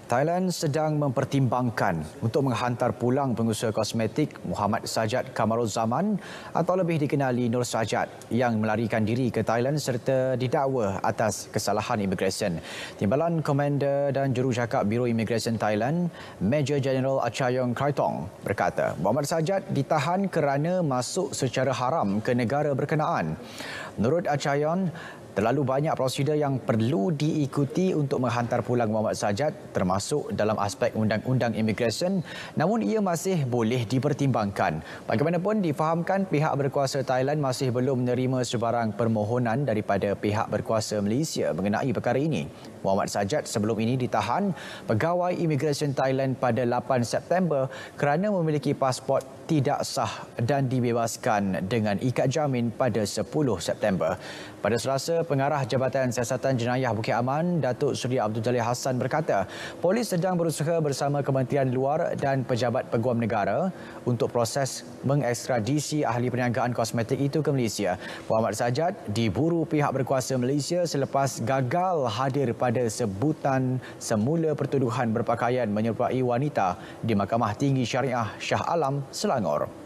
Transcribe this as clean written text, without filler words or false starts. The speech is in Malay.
Thailand sedang mempertimbangkan untuk menghantar pulang pengusaha kosmetik Muhammad Sajjad Kamarul Zaman atau lebih dikenali Nur Sajjad yang melarikan diri ke Thailand serta didakwa atas kesalahan imigresen. Timbalan Komander dan Jurucakap Biro Imigresen Thailand, Major General Achayong Kraitong berkata Muhammad Sajjad ditahan kerana masuk secara haram ke negara berkenaan. Menurut Achayong, terlalu banyak prosedur yang perlu diikuti untuk menghantar pulang Muhammad Sajjad termasuk dalam aspek undang-undang imigresen, namun ia masih boleh dipertimbangkan. Bagaimanapun difahamkan pihak berkuasa Thailand masih belum menerima sebarang permohonan daripada pihak berkuasa Malaysia mengenai perkara ini. Muhammad Sajjad sebelum ini ditahan pegawai imigresen Thailand pada 8 September kerana memiliki pasport tidak sah dan dibebaskan dengan ikat jamin pada 10 September. Pada Selasa, Pengarah Jabatan Siasatan Jenayah Bukit Aman, Datuk Seri Abdul Jalil Hassan berkata, polis sedang berusaha bersama Kementerian Luar dan Pejabat Peguam Negara untuk proses mengekstradisi ahli perniagaan kosmetik itu ke Malaysia. Muhammad Sajjad diburu pihak berkuasa Malaysia selepas gagal hadir pada sebutan semula pertuduhan berpakaian menyerupai wanita di Mahkamah Tinggi Syariah Shah Alam, Selangor.